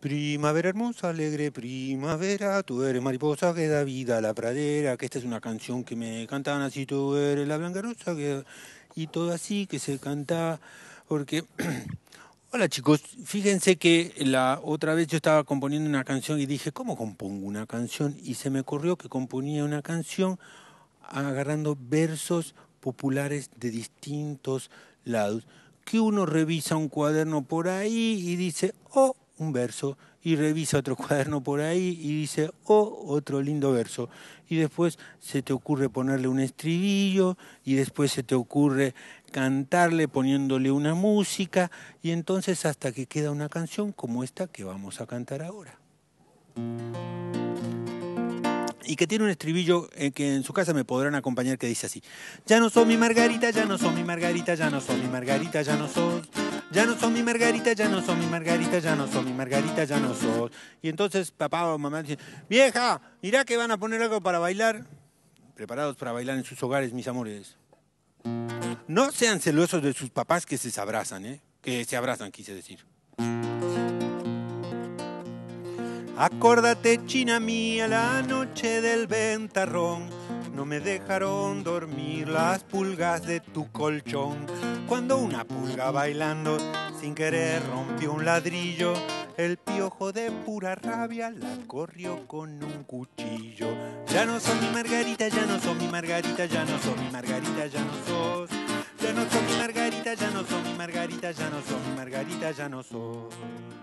Primavera hermosa, alegre primavera, tú eres mariposa que da vida a la pradera, que esta es una canción que me cantaban así, tú eres la blanca rosa, y todo así que se canta, porque... Hola chicos, fíjense que la otra vez yo estaba componiendo una canción y dije, ¿cómo compongo una canción? Y se me ocurrió que componía una canción agarrando versos populares de distintos lados, que uno revisa un cuaderno por ahí y dice, oh, un verso, y revisa otro cuaderno por ahí y dice, oh, otro lindo verso, y después se te ocurre ponerle un estribillo, y después se te ocurre cantarle poniéndole una música, y entonces hasta que queda una canción como esta que vamos a cantar ahora. Y que tiene un estribillo que en su casa me podrán acompañar, que dice así: ya no sos mi Margarita, ya no sos mi Margarita, ya no sos mi Margarita, ya no sos. Ya no sos mi Margarita, ya no sos mi Margarita, ya no sos mi Margarita, ya no sos. Y entonces papá o mamá dicen: vieja, mirá que van a poner algo para bailar. Preparados para bailar en sus hogares, mis amores. No sean celosos de sus papás que se abrazan, ¿eh? Que se abrazan, quise decir. Acórdate, china mía, la noche del ventarrón, no me dejaron dormir las pulgas de tu colchón. Cuando una pulga bailando sin querer rompió un ladrillo, el piojo de pura rabia la corrió con un cuchillo. Ya no sos mi Margarita, ya no sos mi Margarita, ya no sos mi Margarita, ya no sos. Ya no sos mi Margarita, ya no sos mi Margarita, ya no sos mi Margarita, ya no sos.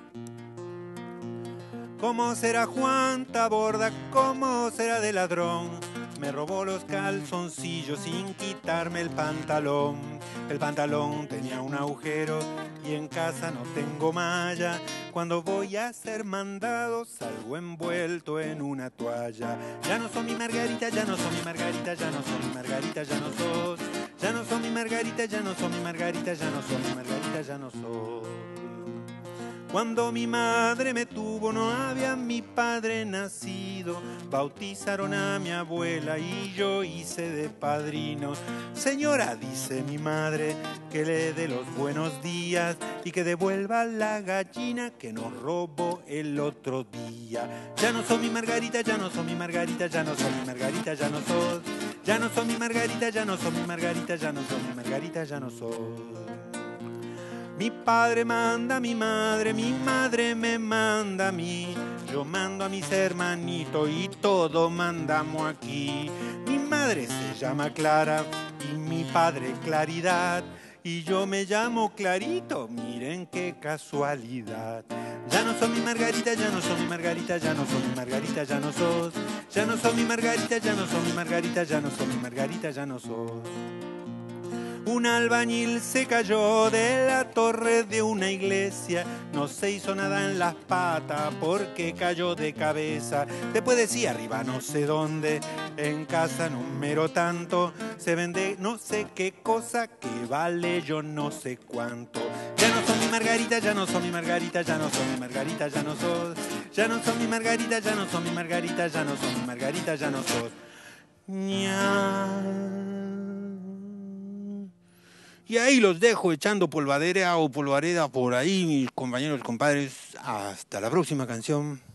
¿Cómo será Juan Taborda? ¿Cómo será de ladrón? Me robó los calzoncillos sin quitarme el pantalón. El pantalón tenía un agujero y en casa no tengo malla. Cuando voy a ser mandado salgo envuelto en una toalla. Ya no soy mi Margarita, ya no soy mi Margarita, ya no soy mi Margarita, ya no sos. Ya no soy mi Margarita, ya no soy mi Margarita, ya no soy mi Margarita, ya no soy. Cuando mi madre me tuvo no había mi padre nacido, bautizaron a mi abuela y yo hice de padrino. Señora, dice mi madre, que le dé los buenos días y que devuelva la gallina que nos robó el otro día. Ya no soy mi Margarita, ya no soy mi Margarita, ya no soy mi Margarita, ya no sos. Ya no soy mi Margarita, ya no soy mi Margarita, ya no soy mi Margarita, ya no sos. Mi padre manda a mi madre me manda a mí. Yo mando a mis hermanitos y todos mandamos aquí. Mi madre se llama Clara y mi padre Claridad. Y yo me llamo Clarito, miren qué casualidad. Ya no soy mi Margarita, ya no soy mi Margarita, ya no soy mi Margarita, ya no sos. Ya no soy mi Margarita, ya no soy mi Margarita, ya no soy mi Margarita, ya no sos. Un albañil se cayó de la torre de una iglesia, no se hizo nada en las patas porque cayó de cabeza. Después decía arriba no sé dónde, en casa número tanto, se vende no sé qué cosa que vale yo no sé cuánto. Ya no soy mi Margarita, ya no soy mi Margarita, ya no soy mi Margarita, ya no sos. Ya no soy mi Margarita, ya no soy mi Margarita, ya no soy mi Margarita, ya no sos. Y ahí los dejo echando polvadera o polvareda por ahí, mis compañeros, compadres. Hasta la próxima canción.